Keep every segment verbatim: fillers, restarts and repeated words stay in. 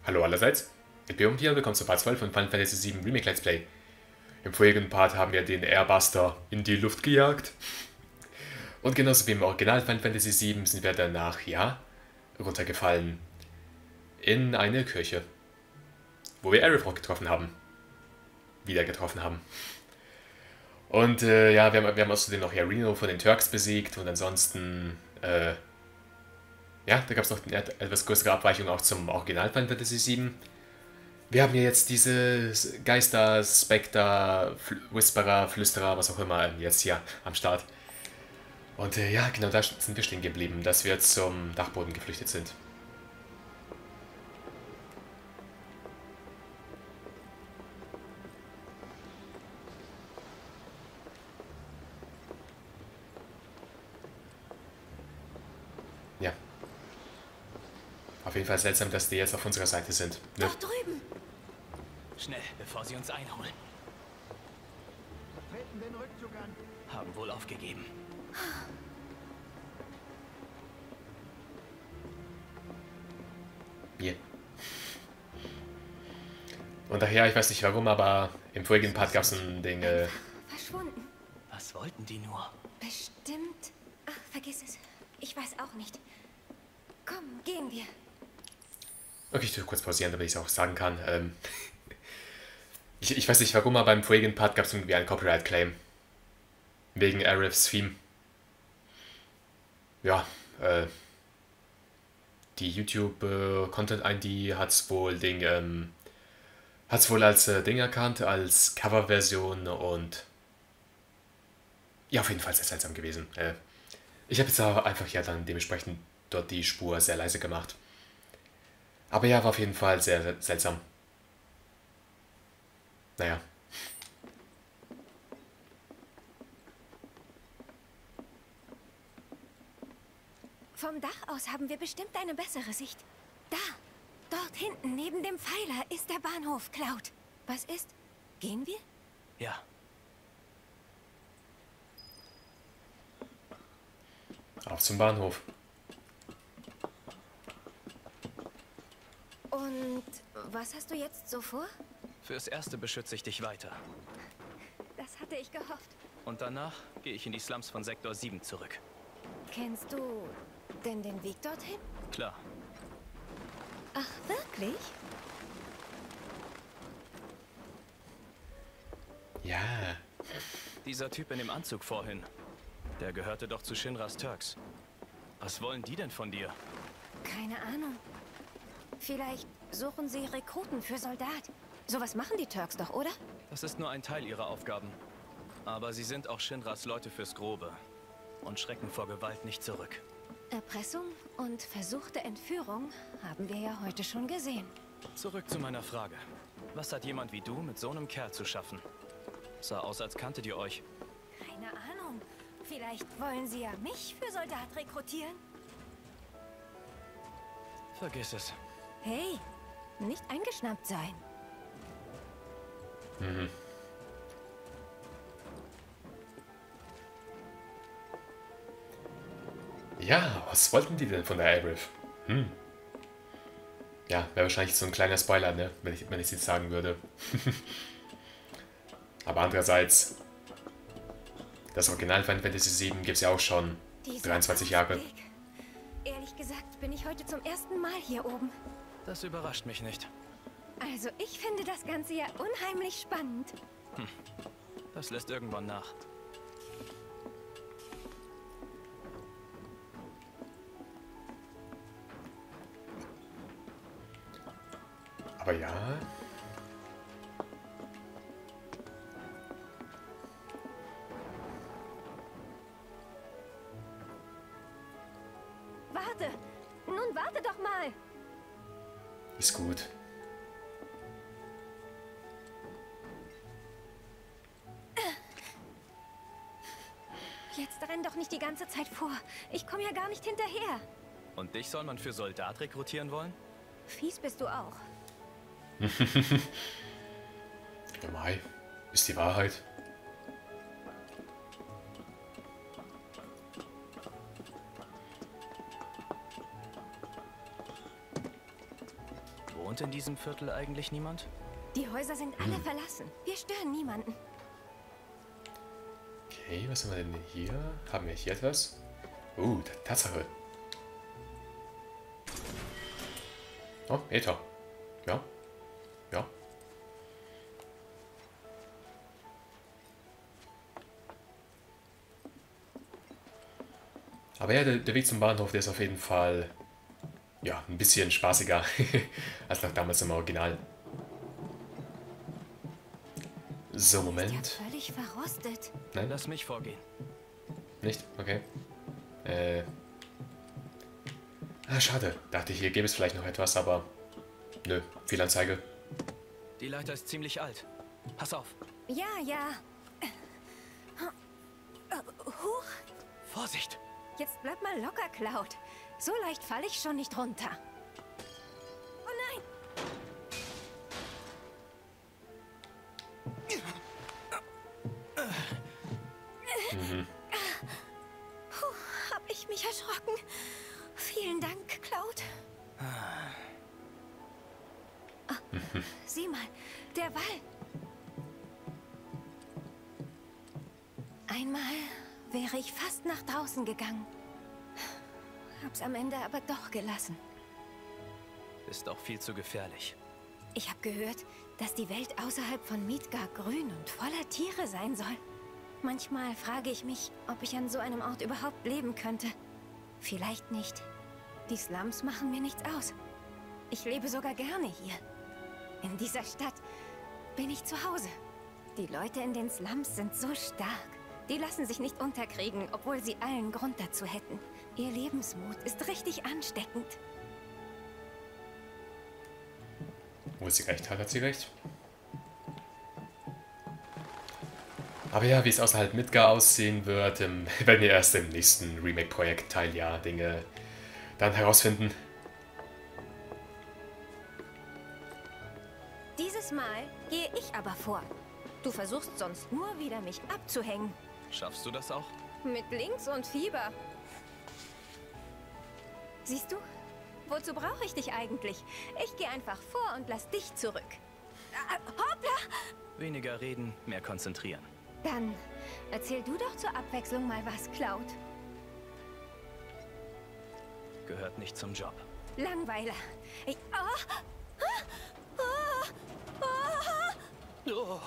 Hallo allerseits, ich bin hier, willkommen zu Part zwölf von Final Fantasy sieben Remake Let's Play. Im vorigen Part haben wir den Airbuster in die Luft gejagt. Und genauso wie im Original Final Fantasy sieben sind wir danach, ja, runtergefallen in eine Kirche, wo wir Aerith auch getroffen haben. Wieder getroffen haben. Und äh, ja, wir haben, wir haben außerdem noch ja Reno von den Turks besiegt und ansonsten, äh, ja, da gab es noch eine etwas größere Abweichung auch zum Original Final Fantasy sieben. Wir haben ja jetzt diese Geister, Specter, Fl Whisperer, Flüsterer, was auch immer jetzt hier am Start. Und äh, ja, genau da sind wir stehen geblieben, dass wir zum Dachboden geflüchtet sind. Ja. Auf jeden Fall seltsam, dass die jetzt auf unserer Seite sind. Ne? Dort drüben! Schnell, bevor sie uns einholen. Treten den Rückzug an. Haben wohl aufgegeben. Hier. Und daher, ich weiß nicht warum, aber im vorigen Part gab es ein Ding. Äh, Verschwunden. Was wollten die nur? Bestimmt. Ach, vergiss es. Ich weiß auch nicht. Komm, gehen wir. okay, ich tue kurz pausieren, damit ich es auch sagen kann. Ähm, ich, ich weiß nicht warum, aber im vorigen Part gab es irgendwie einen Copyright-Claim. Wegen Aeriths Theme. Ja, äh. Die YouTube-Content-I D hat es wohl Ding, ähm, hat's wohl als äh, Ding erkannt, als Coverversion und ja, auf jeden Fall sehr seltsam gewesen. Äh, ich habe jetzt aber einfach ja dann dementsprechend dort die Spur sehr leise gemacht. Aber ja, war auf jeden Fall sehr, sehr seltsam. Naja. Vom Dach aus haben wir bestimmt eine bessere Sicht. Da, dort hinten neben dem Pfeiler ist der Bahnhof, Cloud. Was ist? Gehen wir? Ja, Auf zum Bahnhof. Und was hast du jetzt so vor? fürs Erste beschütze ich dich weiter. Das hatte ich gehofft. Und danach gehe ich in die Slums von Sektor sieben zurück. Kennst du denn den Weg dorthin? Klar, Ach, wirklich? Ja. dieser Typ in dem Anzug vorhin, der gehörte doch zu Shinras Turks. Was wollen die denn von dir? Keine Ahnung. Vielleicht suchen sie Rekruten für Soldat. Sowas machen die Turks doch, oder? Das ist nur ein Teil ihrer Aufgaben. Aber sie sind auch Shinras Leute fürs Grobe und schrecken vor Gewalt nicht zurück. Erpressung und versuchte Entführung haben wir ja heute schon gesehen. Zurück zu meiner Frage. Was hat jemand wie du mit so einem Kerl zu schaffen? Sah aus, als kanntet ihr euch. Keine Ahnung. Vielleicht wollen sie ja mich für Soldat rekrutieren? Vergiss es. Hey, nicht eingeschnappt sein. Mhm. Ja, was wollten die denn von der Aerith? Hm. Ja, wäre wahrscheinlich so ein kleiner Spoiler, ne? Wenn ich, wenn ich es jetzt sagen würde. Aber andererseits, das Original Final Fantasy sieben gibt es ja auch schon Dieser dreiundzwanzig Jahre. Ausblick. Ehrlich gesagt bin ich heute zum ersten Mal hier oben. Das überrascht mich nicht. Also ich finde das Ganze ja unheimlich spannend. Das lässt irgendwann nach. Aber ja, Warte! Nun warte doch mal! ist gut. Jetzt renn doch nicht die ganze Zeit vor. Ich komme ja gar nicht hinterher. Und dich soll man für Soldat rekrutieren wollen? Fies bist du auch. Ja, Mai, ist die Wahrheit. Wohnt Wohnt in diesem Viertel eigentlich niemand? Die Häuser sind alle Hm. verlassen. Wir stören niemanden. Okay, was haben wir denn hier? Haben wir hier etwas? Uh, Tatsache. Oh, Äther. Ja. Ja. Aber ja, der, der Weg zum Bahnhof, der ist auf jeden Fall ja, ein bisschen spaßiger als noch damals im Original. So, Ist Moment. ja völlig verrostet. Nein, Lass mich vorgehen. nicht? Okay. Äh. Ah, schade. Dachte ich, hier gäbe es vielleicht noch etwas, aber nö, Fehlanzeige. Die Leiter ist ziemlich alt. Pass auf. Ja, ja. Äh, Huch, Vorsicht! jetzt bleib mal locker, Cloud. So leicht falle ich schon nicht runter. Oh nein! Mhm. Puh, hab ich mich erschrocken. Vielen Dank, Cloud. Ah, sieh mal, der Wall. Einmal wäre ich fast nach draußen gegangen. Hab's am Ende aber doch gelassen. Ist auch viel zu gefährlich. Ich habe gehört, dass die Welt außerhalb von Midgar grün und voller Tiere sein soll. Manchmal frage ich mich, ob ich an so einem Ort überhaupt leben könnte. Vielleicht nicht. Die Slums machen mir nichts aus. Ich lebe sogar gerne hier. In dieser Stadt bin ich zu Hause. Die Leute in den Slums sind so stark. Die lassen sich nicht unterkriegen, obwohl sie allen Grund dazu hätten. Ihr Lebensmut ist richtig ansteckend. Wo sie recht hat, hat sie recht. Aber ja, wie es außerhalb Midgar aussehen wird, ähm, werden wir erst im nächsten Remake-Projekt Teil ja Dinge dann herausfinden. Dieses Mal gehe ich aber vor. Du versuchst sonst nur wieder, mich abzuhängen. Schaffst du das auch? Mit Links und Fieber. Siehst du? Wozu brauche ich dich eigentlich? Ich gehe einfach vor und lass dich zurück. Ah, hoppla! Weniger reden, mehr konzentrieren. Dann erzähl du doch zur Abwechslung mal was, Cloud. Gehört nicht zum Job. Langweiler. Ich, oh, oh, oh, oh. Oh.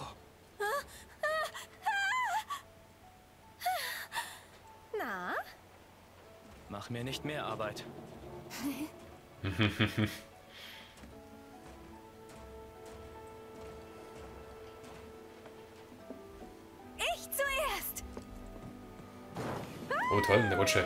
Na? Mach mir nicht mehr Arbeit. Ich zuerst! Oh toll, eine Rutsche.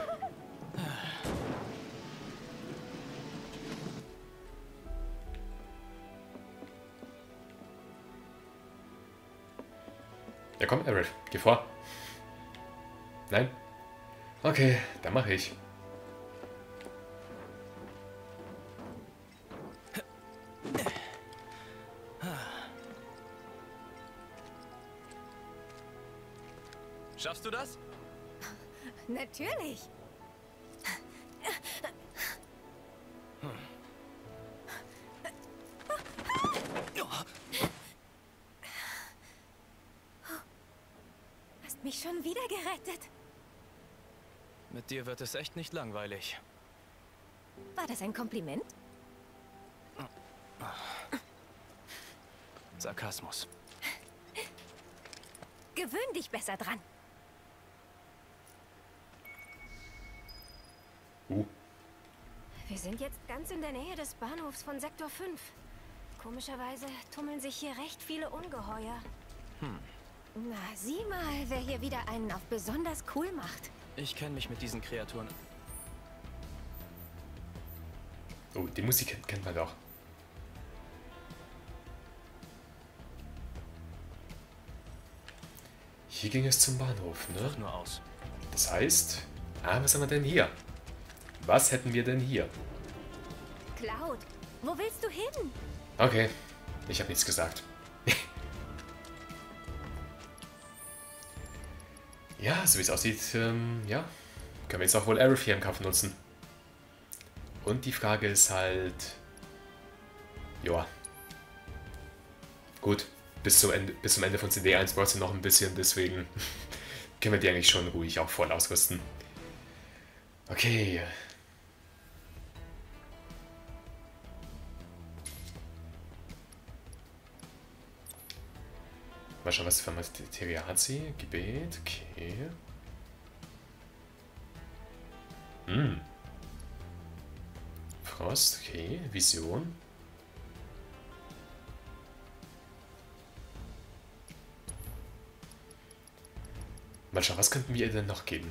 Ja komm, Aerith, geh vor. Nein? Okay, dann mache ich. Schaffst du das? Natürlich. Hast mich schon wieder gerettet. Mit dir wird es echt nicht langweilig. War das ein Kompliment? Sarkasmus. Gewöhn dich besser dran. Uh, Wir sind jetzt ganz in der Nähe des Bahnhofs von Sektor fünf. Komischerweise tummeln sich hier recht viele Ungeheuer. Hm. Na, sieh mal, wer hier wieder einen auf besonders cool macht. Ich kenne mich mit diesen Kreaturen. oh, die Musik kennt man doch. Hier ging es zum Bahnhof, ne? Nur aus. Das heißt, ah, was haben wir denn hier? Was hätten wir denn hier? Cloud, wo willst du hin? Okay, ich habe nichts gesagt. Ja, so wie es aussieht, ähm, ja, können wir jetzt auch wohl Aerith hier im Kampf nutzen. Und die Frage ist halt, Ja. Gut, bis zum Ende, bis zum Ende von C D eins braucht sie noch ein bisschen, deswegen können wir die eigentlich schon ruhig auch voll ausrüsten. Okay. Mal schauen, was für Materie hat sie. Gebet, okay. Hm. Frost, okay. Vision. Mal schauen, was könnten wir ihr denn noch geben?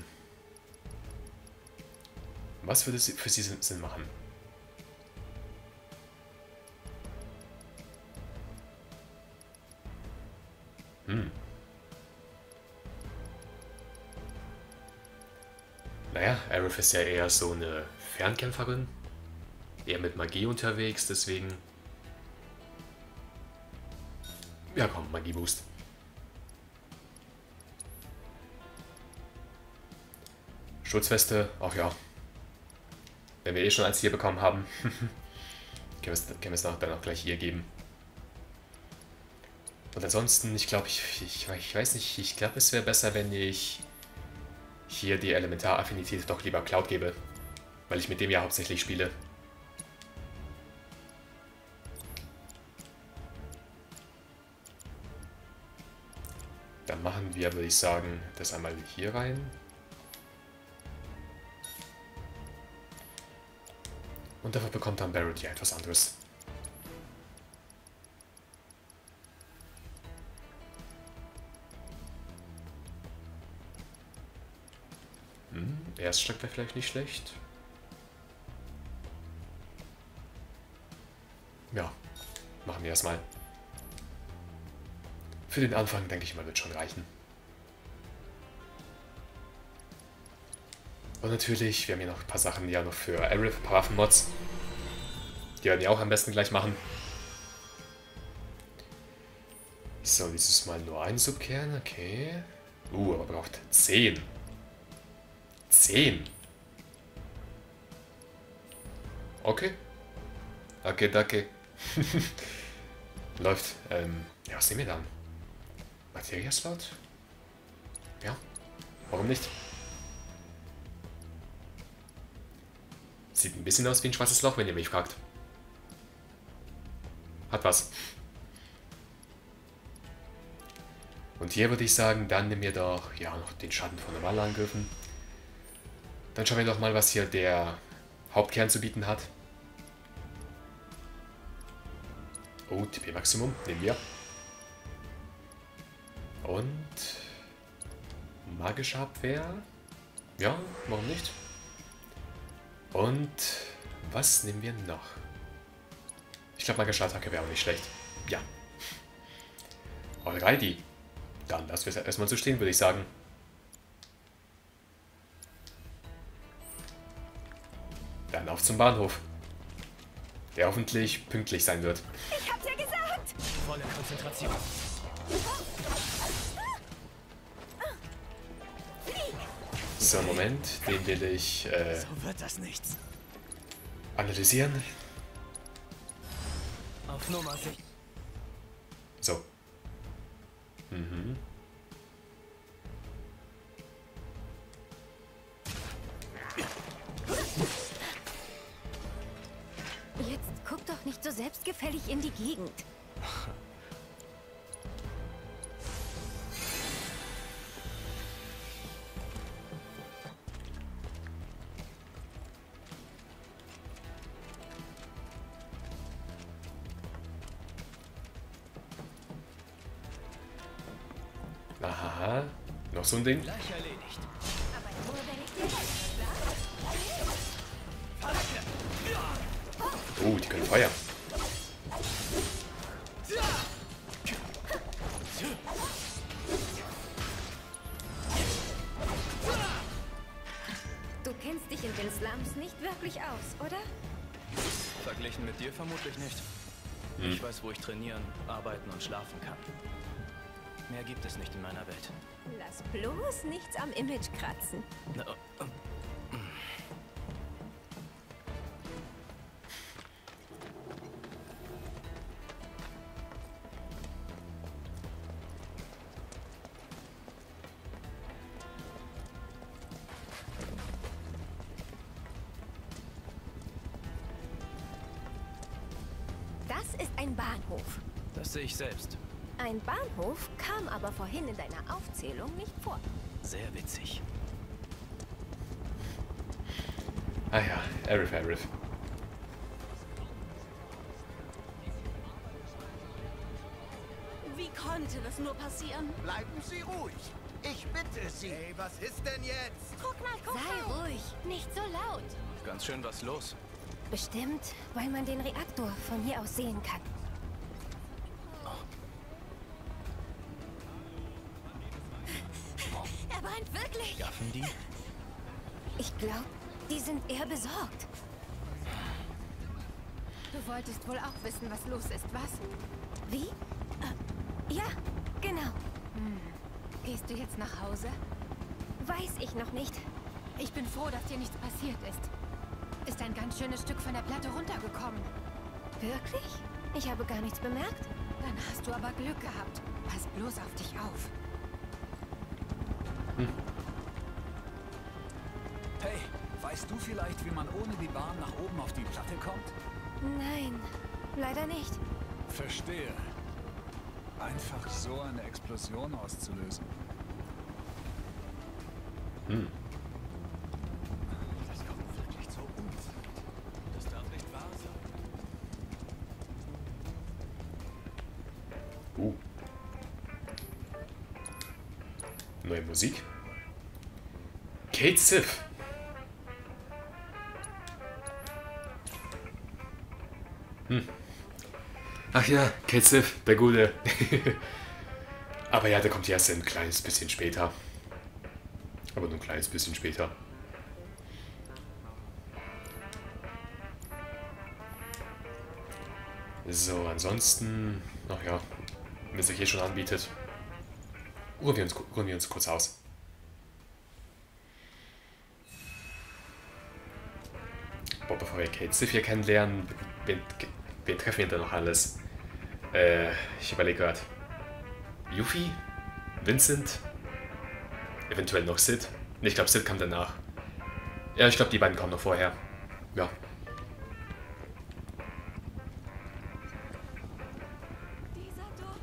Was würde sie für sie Sinn machen? Hm. Naja, Aerith ist ja eher so eine Fernkämpferin. Eher mit Magie unterwegs, deswegen... Ja komm, Magieboost. Schutzweste, ach ja. Wenn wir eh schon eins hier bekommen haben, können wir es, können wir es dann auch gleich hier geben. Und ansonsten, ich glaube, ich, ich, ich weiß nicht, ich glaube, es wäre besser, wenn ich hier die Elementaraffinität doch lieber Cloud gebe, weil ich mit dem ja hauptsächlich spiele. Dann machen wir, würde ich sagen, das einmal hier rein. Und dafür bekommt dann Barrett ja etwas anderes. Hm, Erstschlag wäre vielleicht nicht schlecht. Ja, machen wir erstmal. Für den Anfang, denke ich mal, wird schon reichen. Und natürlich, wir haben hier noch ein paar Sachen ja noch für Aerith, ein paar Waffenmods. Die werden ja auch am besten gleich machen. So, dieses Mal nur ein Subkern, okay. Uh, aber braucht zehn. zehn. Okay. Okay, danke. Läuft. Ähm, ja, was nehmen wir dann? Materia-Slot? Ja, warum nicht? Sieht ein bisschen aus wie ein schwarzes Loch, wenn ihr mich fragt. Hat was. Und hier würde ich sagen, dann nehmen wir doch ja noch den Schaden von normalen Angriffen. Dann schauen wir doch mal, was hier der Hauptkern zu bieten hat. Oh, T P-Maximum nehmen wir. Und magische Abwehr. Ja, warum nicht? Und was nehmen wir noch? Ich glaube, magische Attacke wäre auch nicht schlecht. Ja. Alrighty. Dann lassen wir es erstmal so stehen, würde ich sagen. Dann auf zum Bahnhof. Der hoffentlich pünktlich sein wird. Ich hab's ja gesagt! Volle Konzentration. So, Moment. Den will ich äh, So wird das nichts. analysieren. Auf Nummer sicher. So. Mhm. Jetzt guck doch nicht so selbstgefällig in die Gegend. Aha. Noch so ein Ding. Gleich erledigt. Aber nur, wenn ich dir helfe, klar? Oh, die können Feuer. Du kennst dich in den Slums nicht wirklich aus, oder? Verglichen mit dir vermutlich nicht. Hm. Ich weiß, wo ich trainieren, arbeiten und schlafen kann. Mehr gibt es nicht in meiner Welt. Lass bloß nichts am Image kratzen. Na, oh, oh. Das ist ein Bahnhof. Das sehe ich selbst. Ein Bahnhof kam aber vorhin in deiner Aufzählung nicht vor. Sehr witzig. Ah ja, Arif, Arif. Wie konnte das nur passieren? Bleiben Sie ruhig. Ich bitte Sie. Hey, was ist denn jetzt? Guck mal, guck Sei mal. ruhig, nicht so laut. Ganz schön was los. Bestimmt, weil man den Reaktor von hier aus sehen kann. Er brennt wirklich. Gaffen die? Ich glaube, die sind eher besorgt. Du wolltest wohl auch wissen, was los ist, was? Wie? Äh, ja, genau. Gehst du jetzt nach Hause? Weiß ich noch nicht. Ich bin froh, dass dir nichts passiert ist. Ist ein ganz schönes Stück von der Platte runtergekommen. Wirklich? Ich habe gar nichts bemerkt. Dann hast du aber Glück gehabt. Pass bloß auf dich auf. Hey, weißt du vielleicht, wie man ohne die Bahn nach oben auf die Platte kommt? Nein, leider nicht. Verstehe. Einfach so eine Explosion auszulösen. Hm. Das kommt wirklich zu uns. Das darf nicht wahr sein. Uh. Neue Musik. Kate Sith. Hm. Ach ja, Kate Sith, der Gute. Aber ja, der kommt erst ein kleines bisschen später. Aber nur ein kleines bisschen später. So, ansonsten, ach ja, wenn es sich hier schon anbietet, ruhen wir uns, ruhen wir uns kurz aus. Boah, bevor wir Kate Sith hier kennenlernen, wen, wen treffen wir denn noch alles? Äh, ich überlege gerade. Yuffie? Vincent? Eventuell noch Sid? Ne, ich glaube, Sid kam danach. Ja, ich glaube, die beiden kommen noch vorher. Ja. Dieser Duft.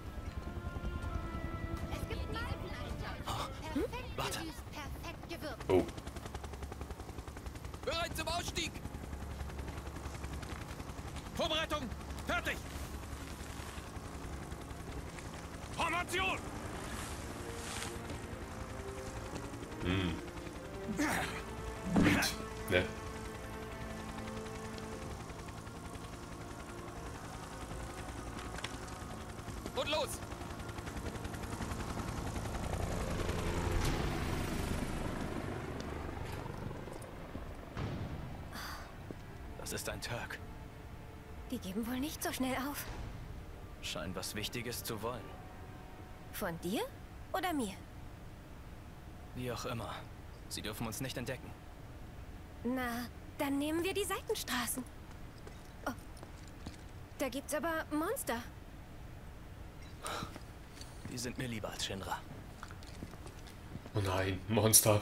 Es gibt Malveneinsatz. Hm? Warte. Perfekt gewürzt. Oh. Bereit zum Ausstieg! Vorbereitung! Fertig! Formation! Hm. Gut. Ne? Und los! Das ist ein Turk. Die geben wohl nicht so schnell auf. Scheint was Wichtiges zu wollen. Von dir oder mir? Wie auch immer. Sie dürfen uns nicht entdecken. Na, dann nehmen wir die Seitenstraßen. Oh. Da gibt's aber Monster. Die sind mir lieber als Shinra. Oh nein, Monster.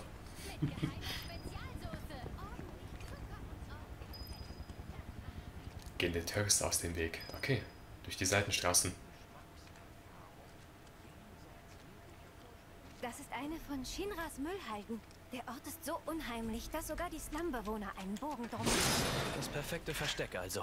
Gehen den Turks aus dem Weg. Okay, durch die Seitenstraßen. Das ist eine von Shinras Müllhalden. Der Ort ist so unheimlich, dass sogar die Slumbewohner einen Bogen drum machen. Das perfekte Versteck also.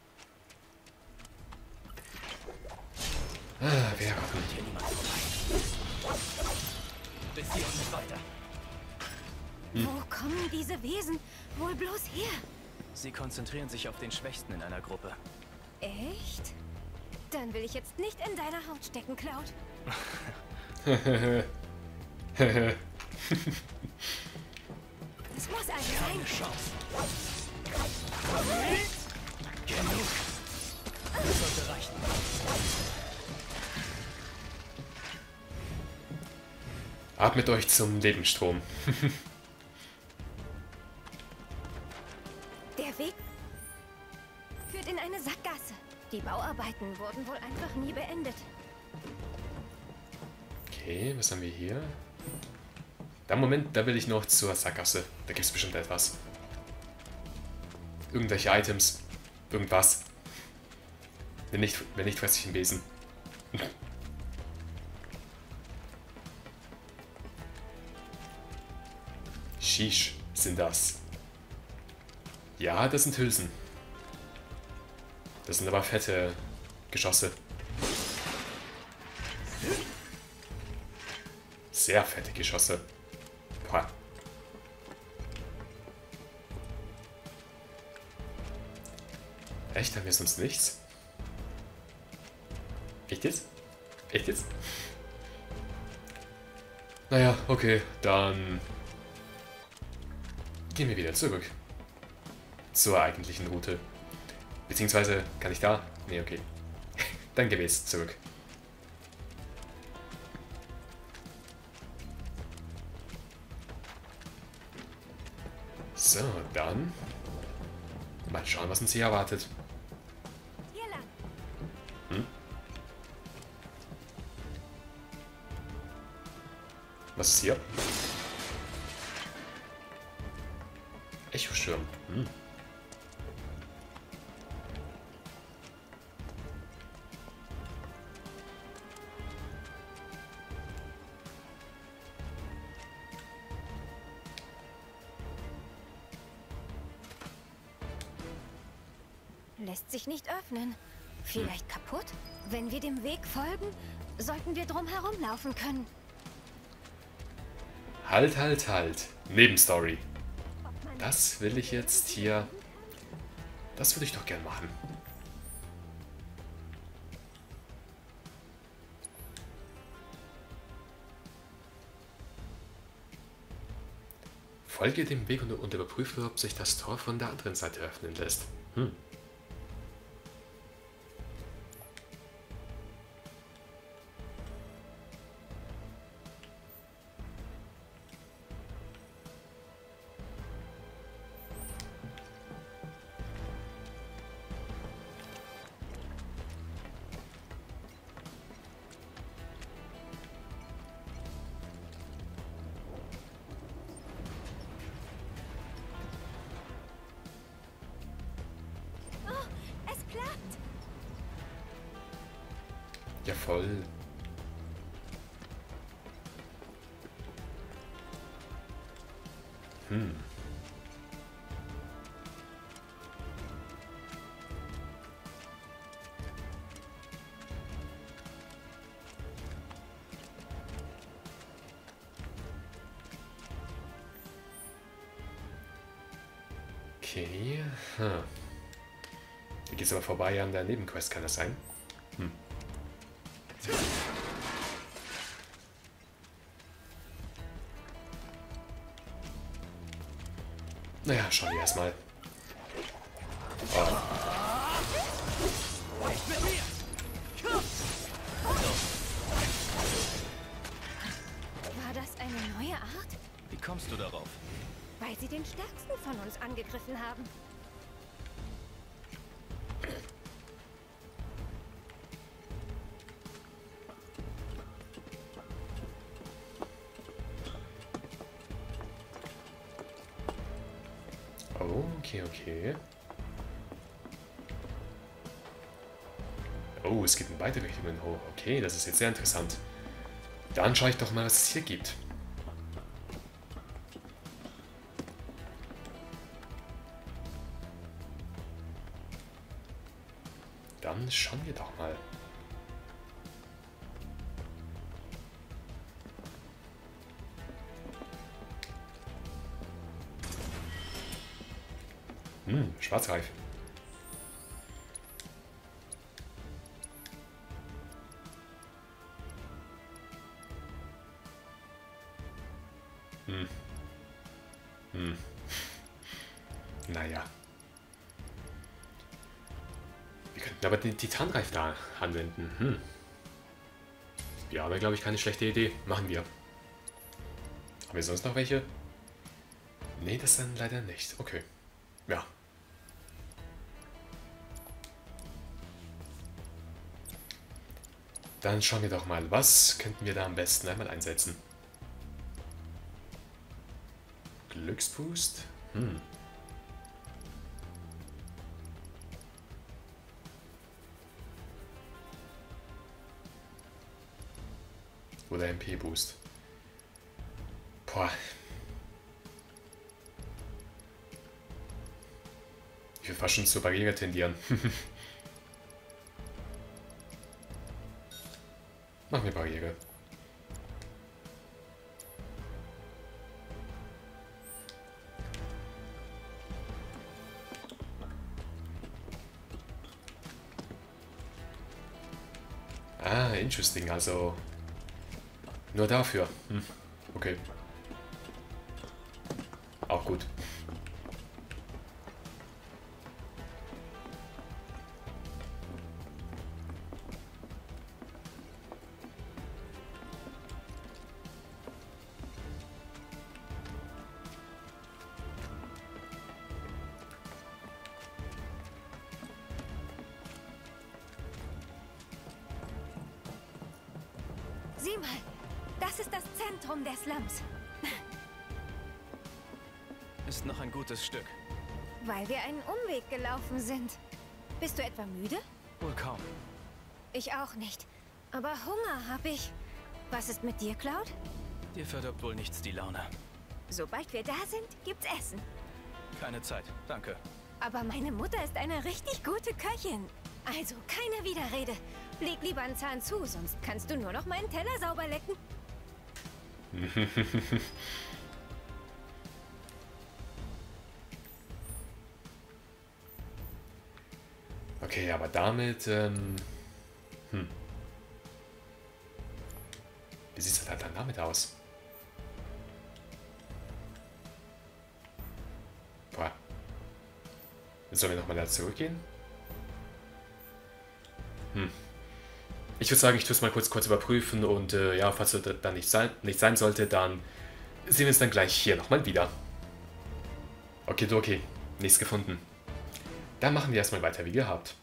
Ah, wer Kommt hier niemand vorbei. Bis hier und nicht weiter. Wo kommen diese Wesen wohl bloß her? Sie konzentrieren sich auf den Schwächsten in einer Gruppe. Echt? Dann will ich jetzt nicht in deiner Haut stecken, Cloud. Es muss also sein. Chance. Genug. Das sollte reichen. Atmet euch zum Lebensstrom. Der Weg führt in eine Sackgasse. Die Bauarbeiten wurden wohl einfach nie beendet. Okay, was haben wir hier? Da Moment, da will ich noch zur Sackgasse. Da gibt es bestimmt etwas. Irgendwelche Items. Irgendwas. Wenn nicht, wenn nicht fresse ich einen Besen. Sheesh, sind das. Ja, das sind Hülsen. Das sind aber fette Geschosse. Sehr fette Geschosse. Boah. Echt? Haben wir sonst nichts? Echt jetzt? Echt jetzt? Naja, okay, dann gehen wir wieder zurück zur eigentlichen Route. Beziehungsweise, kann ich da? Nee, okay. Dann gehen wir jetzt zurück. So, dann mal schauen, was uns hier erwartet. Hier lang. Hm? Was ist hier? Echoschirm. Hm. Lässt sich nicht öffnen. Vielleicht kaputt? Wenn wir dem Weg folgen, sollten wir drum herumlaufen können. Halt, halt, halt. Nebenstory. Das will ich jetzt hier... Das würde ich doch gern machen. Folge dem Weg und, und überprüfe, ob sich das Tor von der anderen Seite öffnen lässt. Hm. Ja, voll. Hm. Okay. Hm. Hier geht's aber vorbei an der Nebenquest, kann das sein? Hm. Naja, schauen wir erstmal. Oh. War das eine neue Art? Wie kommst du darauf? Weil sie den Stärksten von uns angegriffen haben. Okay, okay. Oh, es geht in beide Richtungen hoch. Okay, das ist jetzt sehr interessant. Dann schaue ich doch mal, was es hier gibt. Dann schauen wir doch mal. Hm, schwarzreif. Hm. Hm. Naja. Wir könnten aber den Titanreif da anwenden. Hm. Ja, aber glaube ich keine schlechte Idee. Machen wir. Haben wir sonst noch welche? Nee, das dann leider nicht. Okay. Ja. Dann schauen wir doch mal, was könnten wir da am besten einmal einsetzen? Glücksboost? Hm. Oder M P-Boost. Boah. Ich will fast schon zur Barriere tendieren. Machen wir Barriere. Ah, interesting. Also nur dafür. Hm. Okay. Auch gut. Sieh mal, das ist das Zentrum der Slums. Ist noch ein gutes Stück. Weil wir einen Umweg gelaufen sind. Bist du etwa müde? Wohl kaum. Ich auch nicht. Aber Hunger habe ich. Was ist mit dir, Cloud? Dir verdirbt wohl nichts die Laune. Sobald wir da sind, gibt's Essen. Keine Zeit, danke. Aber meine Mutter ist eine richtig gute Köchin. Also keine Widerrede. Leg lieber einen Zahn zu, sonst kannst du nur noch meinen Teller sauber lecken. Okay, aber damit, ähm, hm. Wie sieht es halt dann damit aus? Boah. Sollen wir nochmal da zurückgehen? Hm. Ich würde sagen, ich tue es mal kurz, kurz überprüfen und äh, ja, falls das dann nicht sein, nicht sein sollte, dann sehen wir uns dann gleich hier nochmal wieder. Okay, okay, nichts gefunden. Dann machen wir erstmal weiter wie gehabt.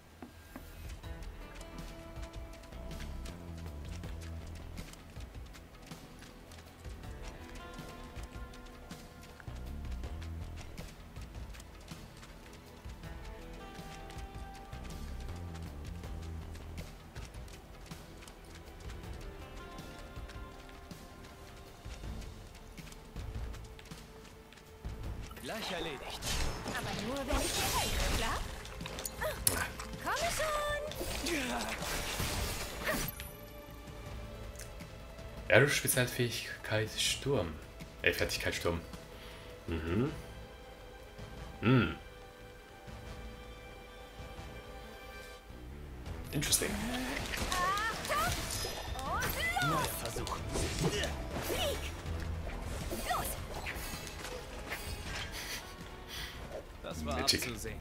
Gleich erledigt. Aber nur, wenn ich dir helfe, klar? Komm schon! Aero-Spezialfähigkeit Sturm. Äh, Fertigkeit Sturm. Mhm. Hm. Interesting. Neuer Versuch. Flieg! Los! Das war Magic. abzusehen.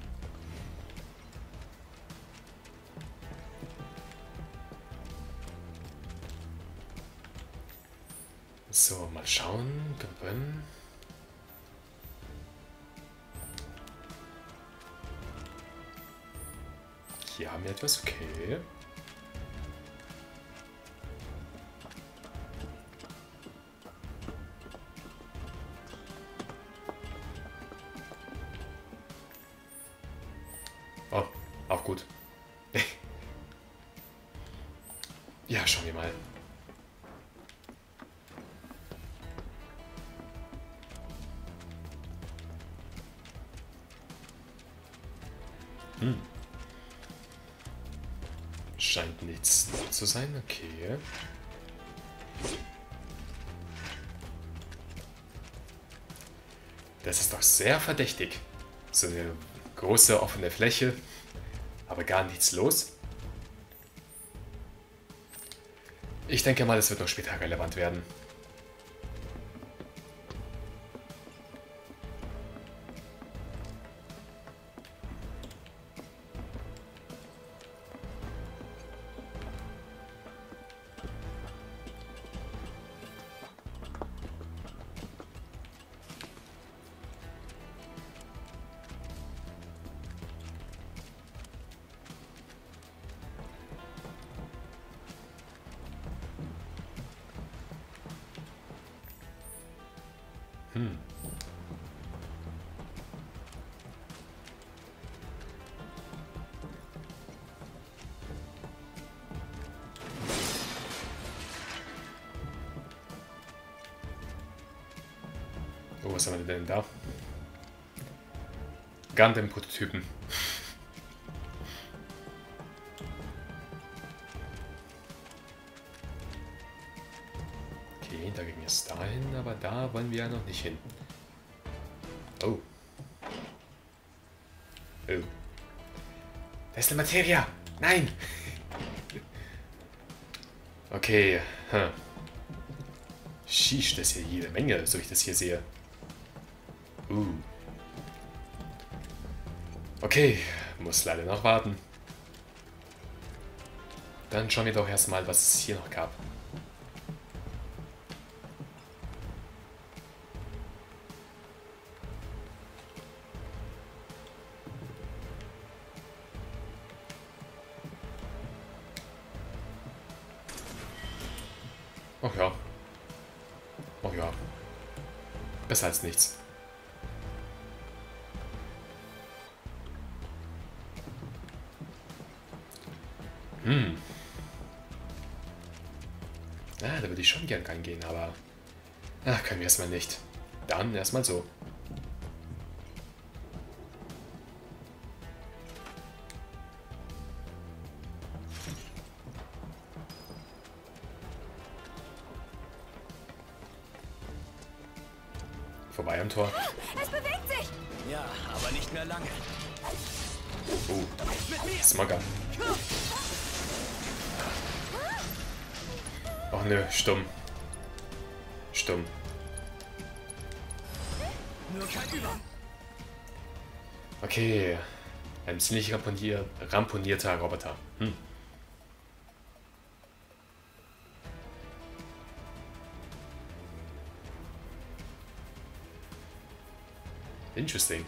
So, mal schauen. Hier haben wir etwas, okay. Oh, auch gut. Ja, schauen wir mal. Hm. Scheint nichts zu sein, okay. Das ist doch sehr verdächtig. So eine große offene Fläche, aber gar nichts los. Ich denke mal, es wird noch später relevant werden. Hm. Oh, was haben wir denn da? Gundam-Prototypen. Okay, da ging es dahin, aber da wollen wir ja noch nicht hin. Oh. Oh. Da ist eine Materia! Nein! Okay. Hm. Sheesh, das ist hier jede Menge, so ich das hier sehe. Uh. Okay, muss leider noch warten. Dann schauen wir doch erstmal, was es hier noch gab. Ach ja. Ach ja. Besser als nichts. Hm. Ah, da würde ich schon gern reingehen, aber... Ach, können wir erstmal nicht. Dann erstmal so. Vorbei am Tor. Es bewegt sich! Ja, aber nicht mehr lange. Oh, Smogger. Ach nö, stumm. Stumm. Nur kein Über. Okay. Ein ziemlich ramponier ramponierter Roboter. Hm. Interesting.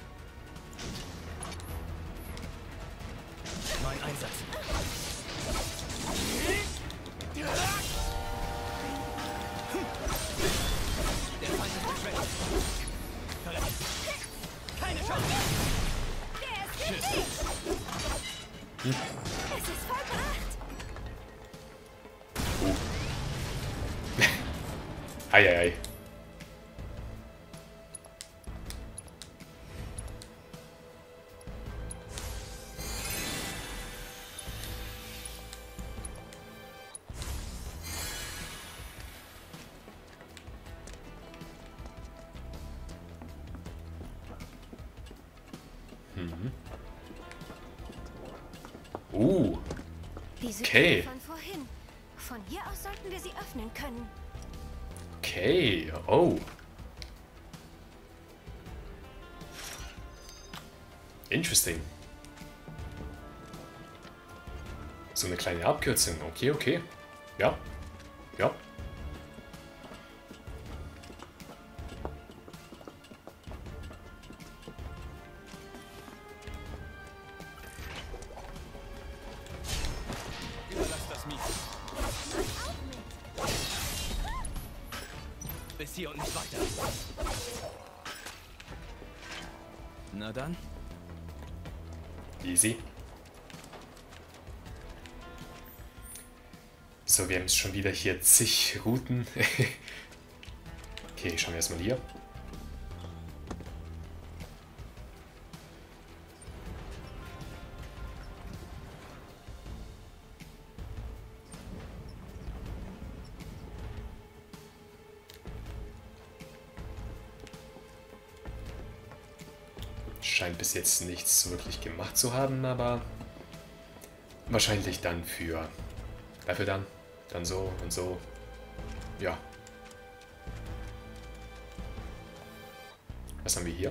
Mein Einsatz. Der Feind ist geschwächt. Verletzt. Keine Chance. Der ist richtig! Hm. Es ist vollbracht! Uh. Eieiei. Mhm. Uh. Diese Okay. Tür von vorhin. Von hier aus sollten wir sie öffnen können. Okay. Oh. Interesting. So eine kleine Abkürzung. Okay, okay. Ja. Ja. Überlass das Miet. Bis hier und nicht weiter. Na dann. Easy. So, wir haben jetzt schon wieder hier zig Routen. Okay, schauen wir erstmal hier. Scheint bis jetzt nichts wirklich gemacht zu haben, aber wahrscheinlich dann für dafür dann, dann so und so. Ja. Was haben wir hier?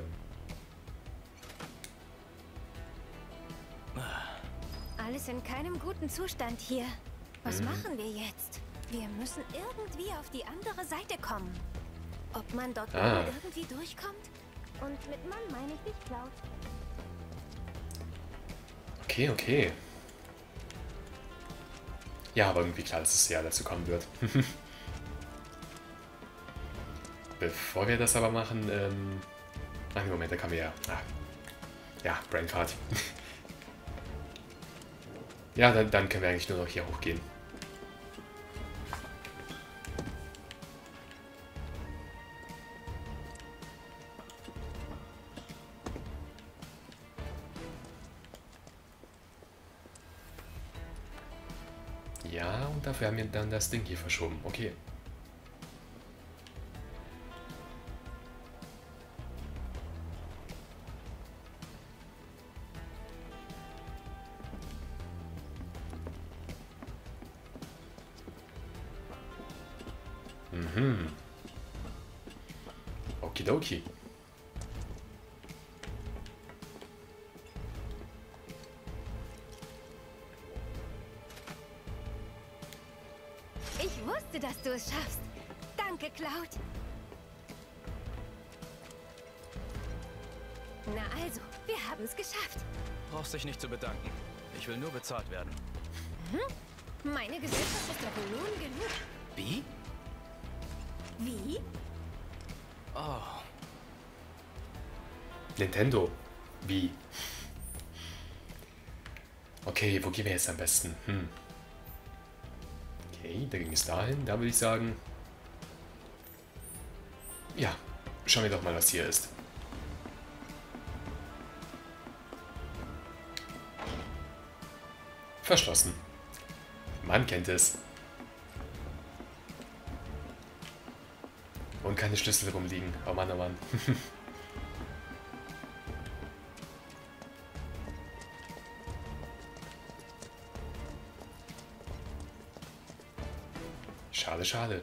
Alles in keinem guten Zustand hier. Was Mhm. machen wir jetzt? Wir müssen irgendwie auf die andere Seite kommen. Ob man dort Ah. oben irgendwie durchkommt? Und mit Mann meine ich dich, Cloud. Okay, okay. Ja, aber irgendwie klar, dass es ja dazu kommen wird. Bevor wir das aber machen, ähm... Ach, im Moment, da kann wir ja... Ah. Ja, Brainfart. Ja, dann, dann können wir eigentlich nur noch hier hochgehen. Ja, und dafür haben wir dann das Ding hier verschoben. Okay. Mhm. Okidoki. Ich wusste, dass du es schaffst. Danke, Cloud. Na also, wir haben es geschafft. Brauchst dich nicht zu bedanken. Ich will nur bezahlt werden. Hm? Meine Gesellschaft ist doch Lohn genug. Wie? Wie? Oh. Nintendo. Wie? Okay, wo gehen wir jetzt am besten? Hm. Okay, da ging es dahin. Da würde ich sagen... Ja, schauen wir doch mal, was hier ist. Verschlossen. Man kennt es. Und keine Schlüssel rumliegen. Oh Mann, oh Mann. Schade, schade.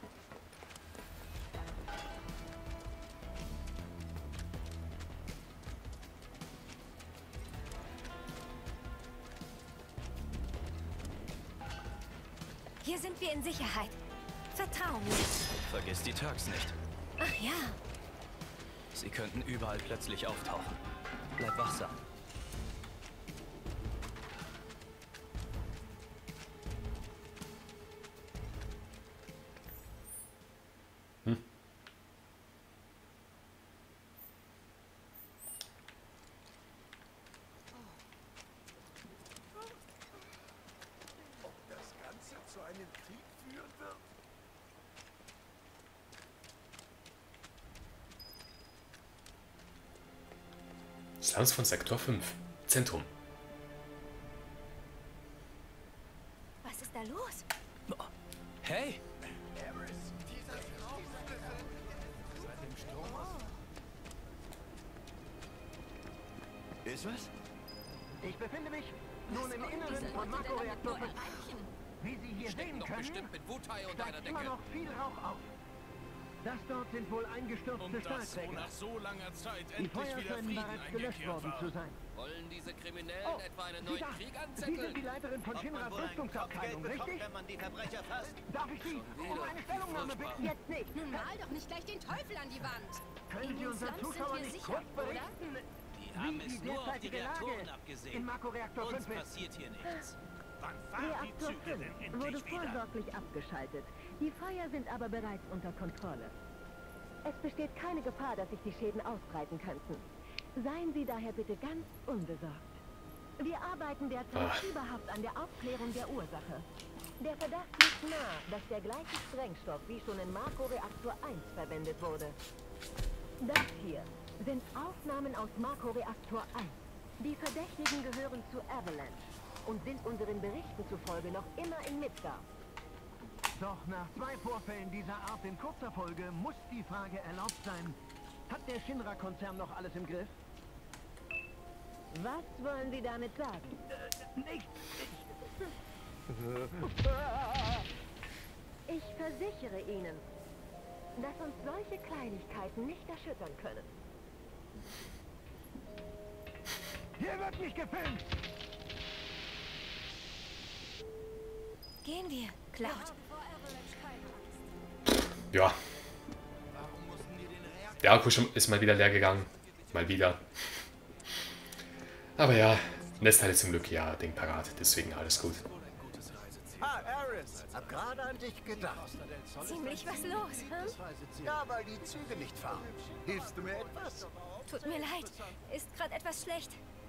Hier sind wir in Sicherheit. Vertrau mir. Vergiss die Turks nicht. Ach ja. Sie könnten überall plötzlich auftauchen. Bleib wachsam. Hm. Ob das Ganze zu einem Krieg führen wird? Sounds von Sektor fünf. Zentrum. Was ist da los? Hey! Ist was? Ich befinde mich nun im Inneren von Makro-Reaktor. Wie Sie hier sehen können, steigt immer noch viel Rauch auf. Das dort sind wohl eingestürzte Stahlträger. So langer Zeit Die Feuer scheinen bereits gelöscht worden zu sein. Wollen diese Kriminellen Oh, etwa einen Sie neuen da. Krieg Sie anzetteln? sind die Leiterin von Shinras Rüstungsabteilung, richtig? wenn man die Verbrecher fasst. Darf ich Sie um eine Stellungnahme bitten? Jetzt nicht. Nun mal doch nicht gleich den Teufel an die Wand. Können Sie unseren Zuschauern nicht kurz berichten, wie die derzeitige Lage im Makro-Reaktor fünf ist? passiert hier nichts. Reaktor fünf wurde vorsorglich abgeschaltet. Die Feuer sind aber bereits unter Kontrolle. Es besteht keine Gefahr, dass sich die Schäden ausbreiten könnten. Seien Sie daher bitte ganz unbesorgt. Wir arbeiten derzeit Ach. fieberhaft an der Aufklärung der Ursache. Der Verdacht liegt nahe, dass der gleiche Sprengstoff wie schon in Makro-Reaktor eins verwendet wurde. Das hier sind Aufnahmen aus Makro-Reaktor eins. Die Verdächtigen gehören zu Avalanche und sind unseren Berichten zufolge noch immer in Midgar. Doch nach zwei Vorfällen dieser Art in kurzer Folge muss die Frage erlaubt sein, hat der Shinra-Konzern noch alles im Griff? Was wollen Sie damit sagen? Äh, nichts. Ich versichere Ihnen, dass uns solche Kleinigkeiten nicht erschüttern können. Hier wird nicht gefilmt! Gehen wir, Cloud. Ja. Der Akku ist mal wieder leer gegangen. Mal wieder. Aber ja, Nestteil ist zum Glück ja Ding parat. Deswegen alles gut. Ah, Aris, hab gerade an dich gedacht. Ziemlich was los, hm? Ja, weil die Züge nicht fahren. Hilfst du mir etwas? Tut mir leid. Ist gerade etwas schlecht.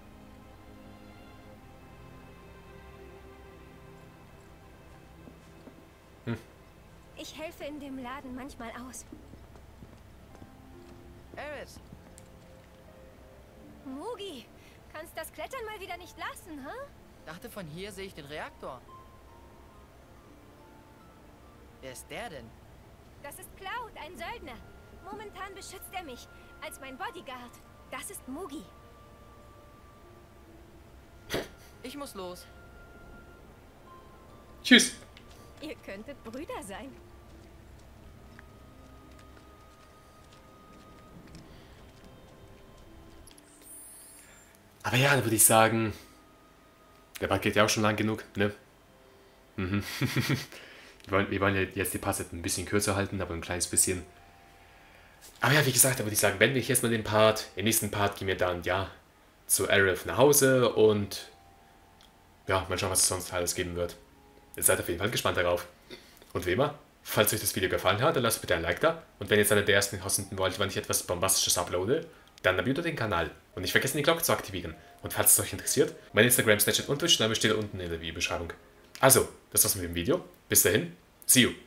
Hm. Ich helfe in dem Laden manchmal aus. Aris, Mugi, kannst das Klettern mal wieder nicht lassen, hä? dachte von hier sehe ich den Reaktor. Wer ist der denn? Das ist Cloud, ein Söldner. Momentan beschützt er mich als mein Bodyguard. Das ist Mugi. Ich muss los. Tschüss. Ihr könntet Brüder sein. Aber ja, dann würde ich sagen, der Part geht ja auch schon lang genug, ne? Mhm. wir, wollen, wir wollen ja jetzt die Parts ein bisschen kürzer halten, aber ein kleines bisschen. Aber ja, wie gesagt, da würde ich sagen, beende ich jetzt mal den Part. Im nächsten Part gehen wir dann, ja, zu Aerith nach Hause und ja, mal schauen, was es sonst alles geben wird. Ihr seid auf jeden Fall gespannt darauf. Und wie immer, falls euch das Video gefallen hat, dann lasst bitte ein Like da. Und wenn ihr jetzt einer der ersten herausfinden wollt, wann ich etwas Bombastisches uploade, dann abonniert den Kanal. Und nicht vergessen, die Glocke zu aktivieren. Und falls es euch interessiert, mein Instagram, Snapchat und Twitch-Name steht unten in der Videobeschreibung. Also, das war's mit dem Video. Bis dahin, see you.